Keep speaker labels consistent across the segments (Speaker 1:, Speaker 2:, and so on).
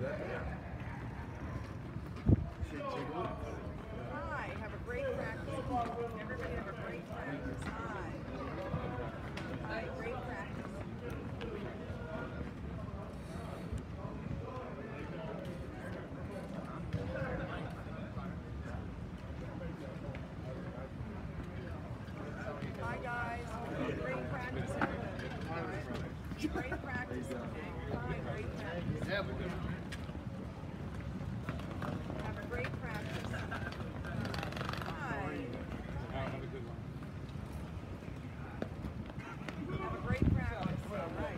Speaker 1: Hi, have a great practice. Everybody have a great practice. Hi. Hi, great practice. Hi guys, great practice. Great practice. Hi, great practice. Have a great practice. Hi. Have a good one. Have a great practice. All right.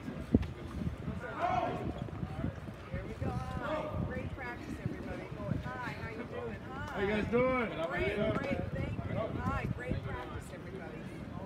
Speaker 1: Here we go. Hi. Great practice, everybody. Hi, how you doing? Hi.
Speaker 2: How you guys doing?
Speaker 1: Great, great. Thank you. Hi, great practice, everybody.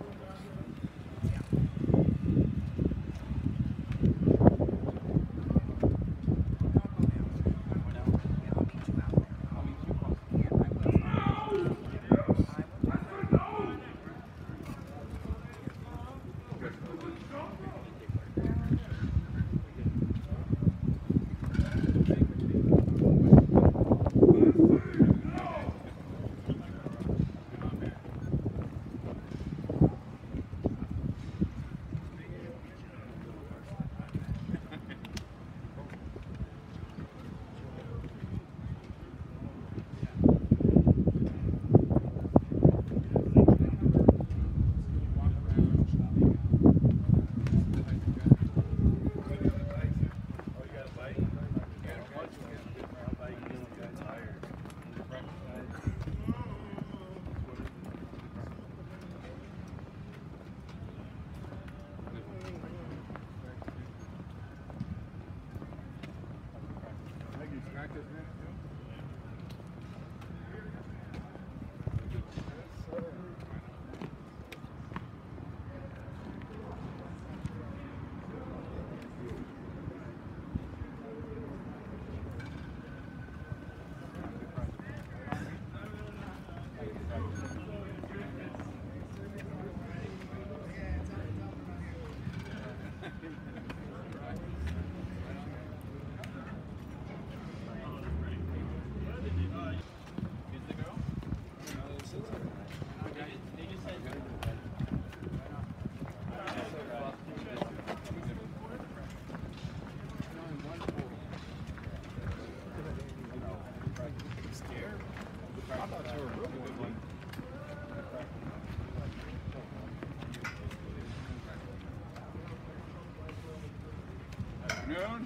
Speaker 2: Afternoon.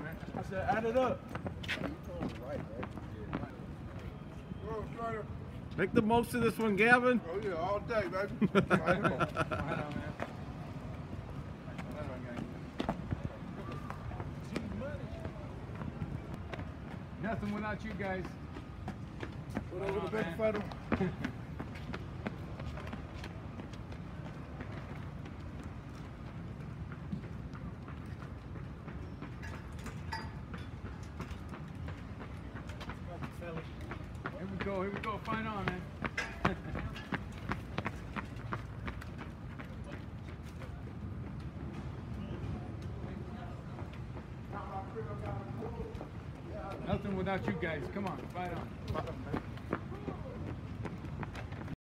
Speaker 2: Add it up.
Speaker 3: Whoa, Slider. Make the most of this one, Gavin.
Speaker 2: Oh yeah, all day, baby.
Speaker 4: Right on, man. Nothing without you guys.
Speaker 2: What over the big fighter?
Speaker 4: Here we go, fight on, man. Nothing without you guys. Come on, fight on.